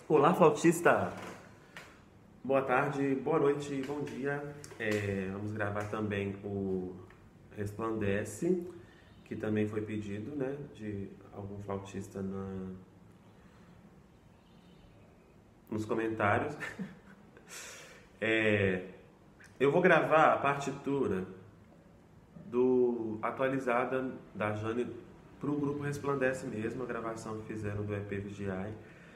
Olá, flautista! Boa tarde, boa noite, bom dia. Vamos gravar também o Resplandece, que também foi pedido, né, de algum flautista nos comentários. Eu vou gravar a partitura atualizada da Jane para o grupo Resplandece mesmo, a gravação que fizeram do EP Vigiai.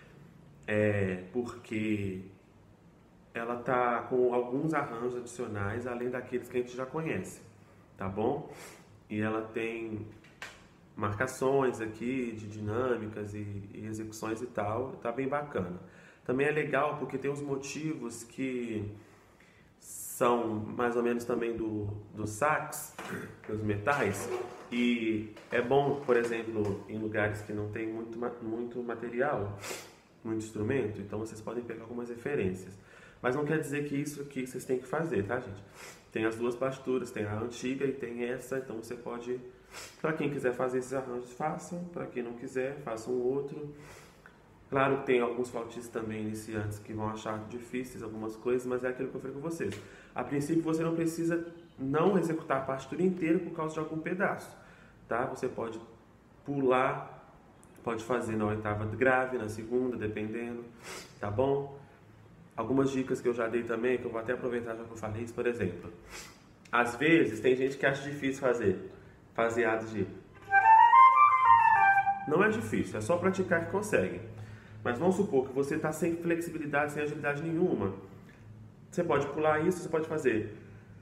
Porque ela tá com alguns arranjos adicionais, além daqueles que a gente já conhece, tá bom? E ela tem marcações aqui de dinâmicas e execuções e tal, tá bem bacana. Também é legal porque tem uns motivos que são mais ou menos também do sax, dos metais, e é bom, por exemplo, em lugares que não tem muito material, muito instrumento, então vocês podem pegar algumas referências. Mas não quer dizer que isso aqui vocês têm que fazer, tá, gente? Tem as duas partituras, tem a antiga e tem essa, então você pode, para quem quiser fazer esses arranjos, façam, para quem não quiser, faça um outro. Claro que tem alguns flautistas também iniciantes que vão achar difíceis algumas coisas, mas é aquilo que eu falei com vocês. A princípio você não precisa não executar a partitura inteira por causa de algum pedaço, tá? Você pode pular, pode fazer na oitava grave, na segunda, dependendo, tá bom? Algumas dicas que eu já dei também, que eu vou até aproveitar já que eu falei isso, por exemplo. Às vezes tem gente que acha difícil fazer atos de... Não é difícil, é só praticar que consegue. Mas vamos supor que você está sem flexibilidade, sem agilidade nenhuma. Você pode pular isso, você pode fazer...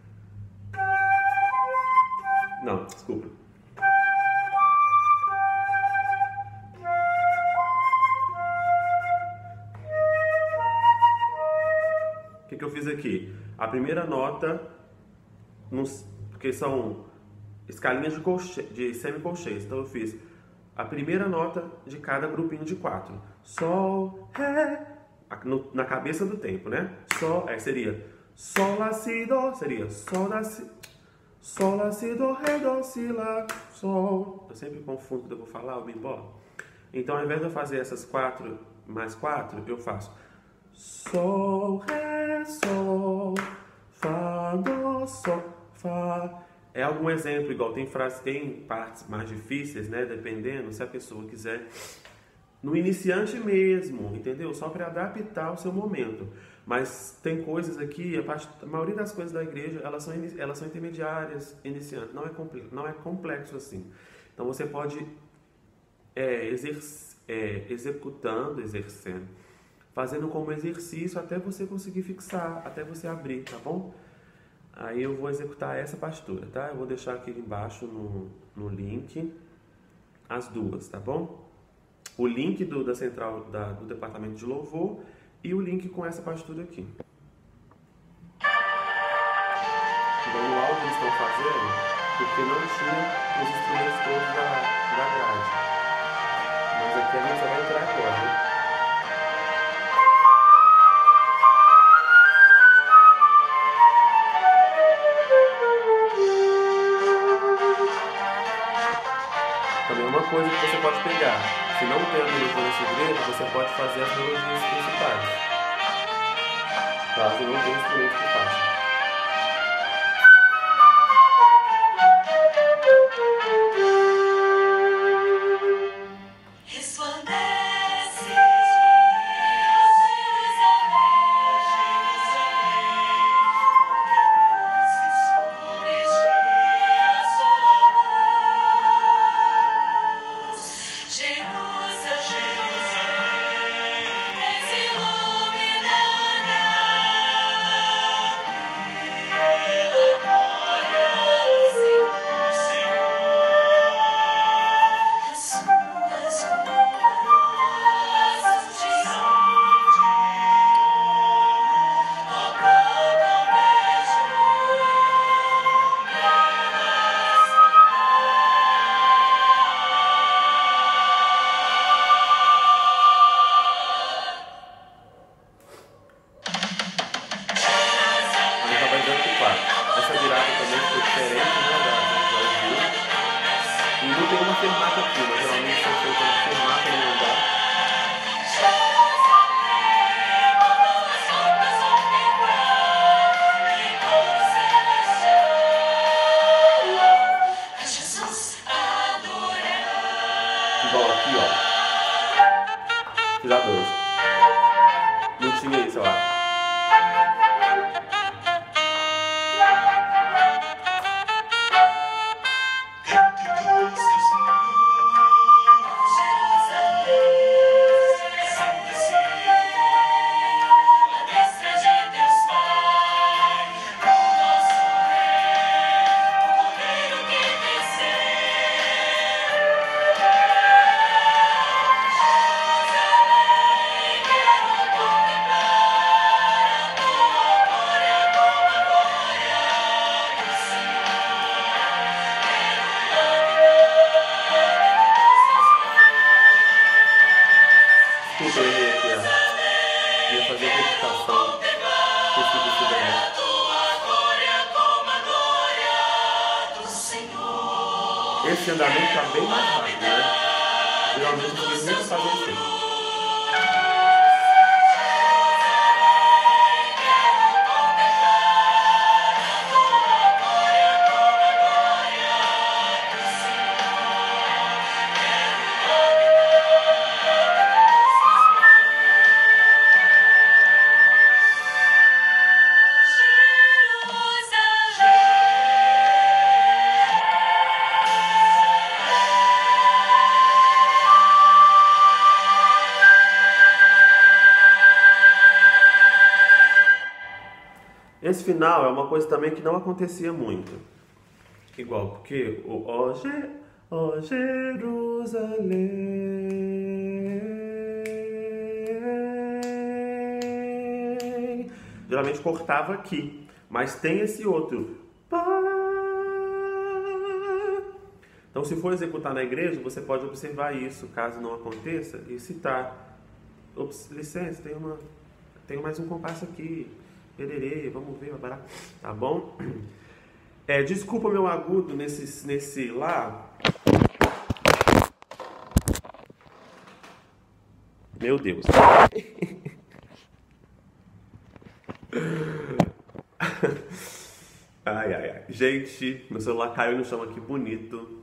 Não, desculpa. O que eu fiz aqui? A primeira nota, porque são escalinhas de semicolcheias, então eu fiz a primeira nota de cada grupinho de 4. Sol, Ré, na cabeça do tempo, né? Sol, seria Sol, Lá, Si, Dó, seria Sol, Lá, Si, Sol, Lá, Si, Dó, Ré, Dó, Si, Lá, Sol. Eu sempre confundo quando eu vou falar o bembola. Então, ao invés de eu fazer essas 4 mais 4, eu faço Sol, Ré, Sol, Fá, Dó, Sol, Fá. É algum exemplo, igual tem frases, tem partes mais difíceis, né? Dependendo, se a pessoa quiser. No iniciante mesmo, entendeu? Só para adaptar o seu momento. Mas tem coisas aqui, a maioria das coisas da igreja, elas são intermediárias, iniciantes. Não é complexo assim. Então você pode exercendo, fazendo como exercício até você conseguir fixar, até você abrir, tá bom? Aí eu vou executar essa partitura, tá? Eu vou deixar aqui embaixo no link as duas, tá bom? O link da central do departamento de louvor e o link com essa partitura aqui. Então no áudio eles estão fazendo porque não tinha os instrumentos todos da grade. Mas aqui a gente só vai entrar agora, né? Também uma coisa que você pode pegar, se não tem a melodia nesse igreja, você pode fazer as melodias principais, caso não tenha instrumento que faça. Fiz a 2. Não tinha isso, ó. Desculpa, eu errei aqui, ó. Ia fazer a meditação. Esqueci desse daí. Esse andamento tá bem mais rápido, né? Geralmente eu fiz muito fazer assim. Esse final é uma coisa também que não acontecia muito. Igual, porque o ó Jerusalém, geralmente cortava aqui, mas tem esse outro. Então, se for executar na igreja, você pode observar isso, caso não aconteça, e citar. Ops, licença, tenho mais um compasso aqui. Pererê, vamos ver, bará. Tá bom? Desculpa meu agudo nesse lá. Meu Deus. Ai, ai, ai. Gente, meu celular caiu no chão aqui bonito.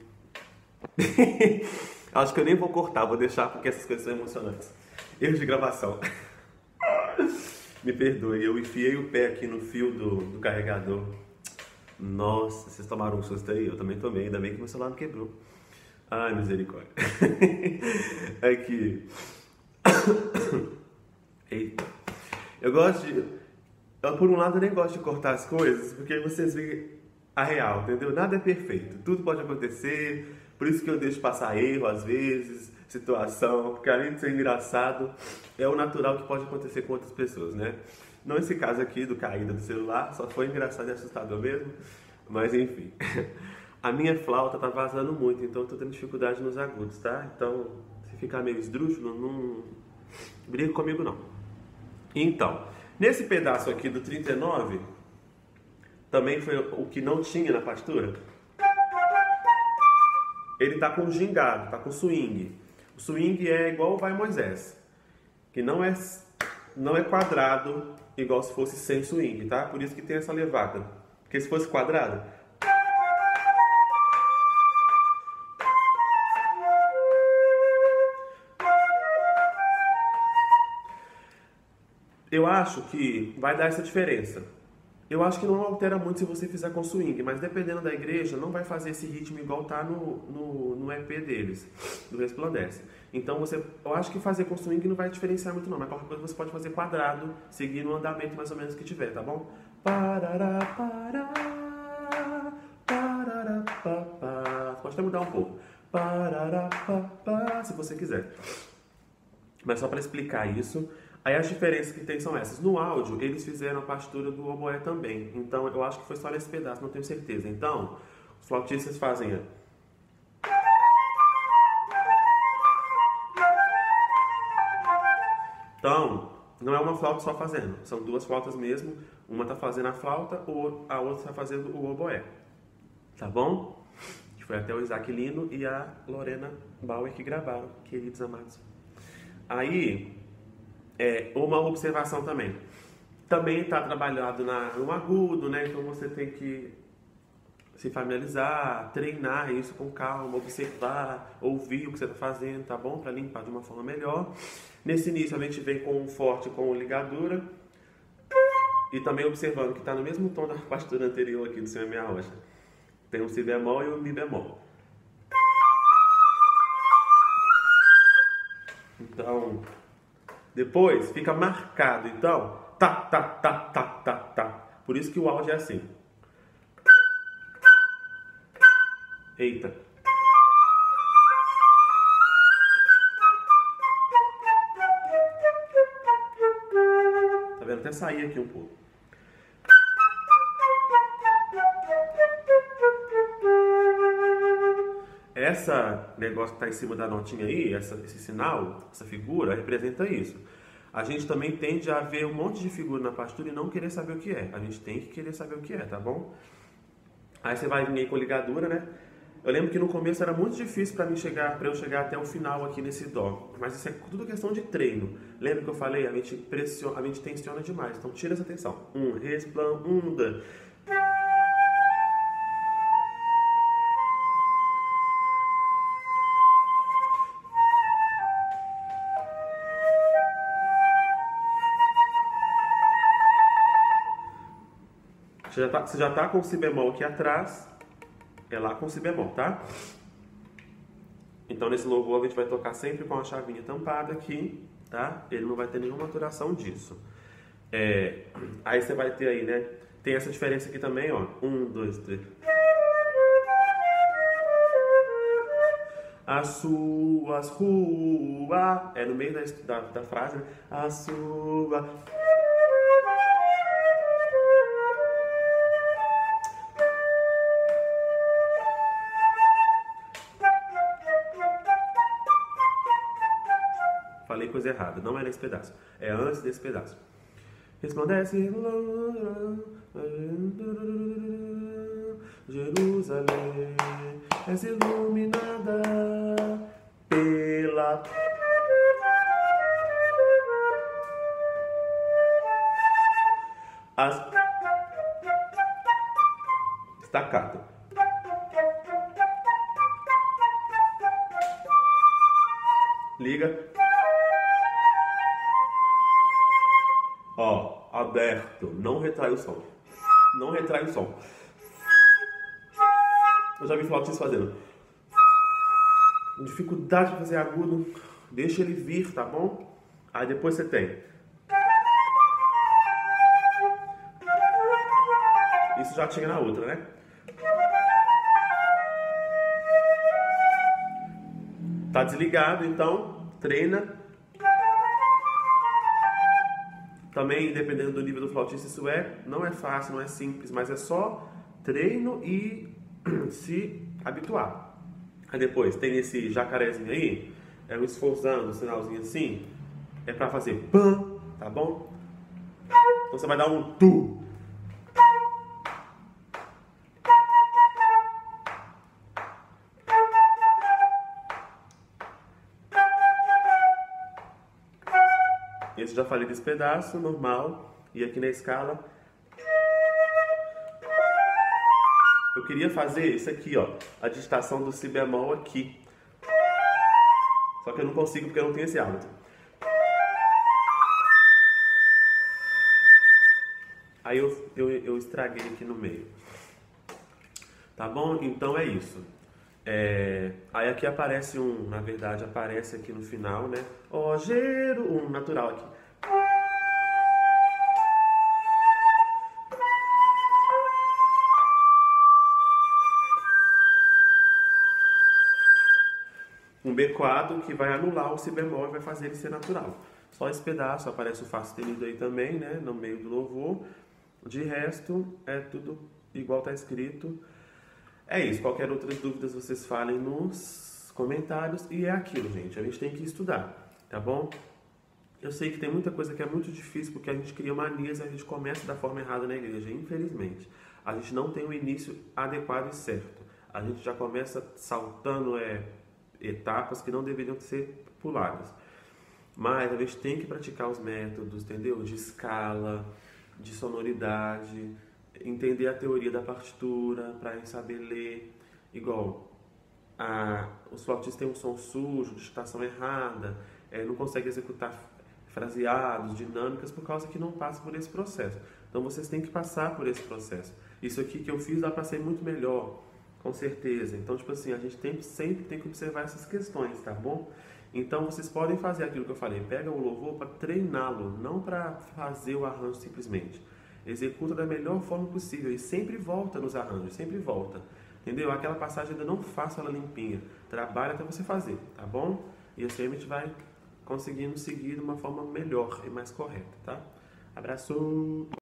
Acho que eu nem vou cortar, vou deixar porque essas coisas são emocionantes. Erros de gravação. Me perdoe, eu enfiei o pé aqui no fio do carregador. Nossa, vocês tomaram um susto aí? Eu também tomei, ainda bem que meu celular não quebrou. Ai, misericórdia. Aqui. Eita. Eu gosto de... Por um lado, eu nem gosto de cortar as coisas, porque aí vocês veem a real, entendeu? Nada é perfeito, tudo pode acontecer, por isso que eu deixo passar erro às vezes, situação, porque além de ser engraçado, é o natural que pode acontecer com outras pessoas, né? Não esse caso aqui do caída do celular, só foi engraçado e assustador mesmo, mas enfim. A minha flauta tá vazando muito, então eu tô tendo dificuldade nos agudos, tá? Então, se ficar meio esdrúxulo, não briga comigo não. Então, nesse pedaço aqui do 39, também foi o que não tinha na partitura. Ele tá com gingado, tá com swing. O swing é igual o Vai Moisés, que não é quadrado igual se fosse sem swing, tá? Por isso que tem essa levada. Porque se fosse quadrado, eu acho que vai dar essa diferença. Eu acho que não altera muito se você fizer com swing, mas dependendo da igreja, não vai fazer esse ritmo igual tá no EP deles, do Resplandece. Então, eu acho que fazer com swing não vai diferenciar muito não, mas qualquer coisa você pode fazer quadrado, seguindo o andamento mais ou menos que tiver, tá bom? Parará, pará, parará, papá. Pode até mudar um pouco. Parará, papá, se você quiser. Mas só para explicar isso. Aí as diferenças que tem são essas. No áudio, eles fizeram a partitura do oboé também. Então, eu acho que foi só nesse pedaço, não tenho certeza. Então, os flautistas fazem... Então, não é uma flauta só fazendo. São duas flautas mesmo. Uma está fazendo a flauta, a outra está fazendo o oboé. Tá bom? Que foi até o Isaac Lino e a Lorena Bauer que gravaram, queridos amados. Aí... uma observação também. Também está trabalhado no agudo, né? Então você tem que se familiarizar, treinar isso com calma, observar, ouvir o que você está fazendo, tá bom? Para limpar de uma forma melhor. Nesse início a gente vem com um forte com ligadura e também observando que está no mesmo tom da partitura anterior aqui do seu minha rocha. Tem o si bemol e o mi bemol. Então, depois fica marcado, então, tá, tá, tá, tá, tá, tá. Por isso que o áudio é assim. Eita. Tá vendo? Até sair aqui um pouco. Essa negócio que tá em cima da notinha aí, esse sinal, essa figura, representa isso. A gente também tende a ver um monte de figura na partitura e não querer saber o que é. A gente tem que querer saber o que é, tá bom? Aí você vai vir aí com ligadura, né? Eu lembro que no começo era muito difícil para eu chegar até o final aqui nesse dó. Mas isso é tudo questão de treino. Lembra que eu falei? A gente tensiona demais. Então tira essa tensão. Resplan, dois. Você já tá com o si bemol aqui atrás. É lá com si bemol, tá? Então nesse louvor a gente vai tocar sempre com a chavinha tampada aqui, tá? Ele não vai ter nenhuma maturação disso. Aí você vai ter aí, né? Tem essa diferença aqui também, ó. 1, 2, 3. As suas ruas. É no meio da frase, né? A sua. Falei coisa errada, não é nesse pedaço, é antes desse pedaço. Resplandece Jerusalém, és iluminada pela staccato. Liga. Ó, aberto, não retrai o som. Não retrai o som. Eu já vi flautistas fazendo. Dificuldade de fazer agudo, deixa ele vir, tá bom? Aí depois você tem. Isso já tinha na outra, né? Tá desligado, então treina. Também, dependendo do nível do flautista, isso não é fácil, não é simples, mas é só treino e se habituar. Aí depois, tem esse jacarezinho aí, é um esforçando, um sinalzinho assim, é pra fazer pam, tá bom? Então você vai dar um tu. Esse já falei desse pedaço, normal. E aqui na escala. Eu queria fazer isso aqui, ó. A digitação do si bemol aqui. Só que eu não consigo porque eu não tenho esse hábito. Aí eu estraguei aqui no meio. Tá bom? Então é isso. Aí aqui aparece na verdade aparece aqui no final, né? Ó, um natural aqui. Um B4 que vai anular o si bemol e vai fazer ele ser natural. Só esse pedaço, aparece o Fá sustenido aí também, né? No meio do louvor. De resto, é tudo igual tá escrito. É isso, qualquer outras dúvidas vocês falem nos comentários. E é aquilo, gente, a gente tem que estudar, tá bom? Eu sei que tem muita coisa que é muito difícil porque a gente cria manias e a gente começa da forma errada na igreja, infelizmente. A gente não tem um início adequado e certo. A gente já começa saltando etapas que não deveriam ser puladas. Mas a gente tem que praticar os métodos, entendeu? De escala, de sonoridade, entender a teoria da partitura, para saber ler. Igual, os flautistas têm um som sujo, digitação errada, não conseguem executar fraseados, dinâmicas, por causa que não passa por esse processo. Então vocês têm que passar por esse processo. Isso aqui que eu fiz dá para ser muito melhor, com certeza. Então, tipo assim, a gente sempre tem que observar essas questões, tá bom? Então vocês podem fazer aquilo que eu falei, pega o louvor para treiná-lo, não para fazer o arranjo simplesmente. Executa da melhor forma possível e sempre volta nos arranjos, sempre volta. Entendeu? Aquela passagem ainda não faça ela limpinha. Trabalha até você fazer, tá bom? E assim a gente vai conseguindo seguir de uma forma melhor e mais correta, tá? Abraço!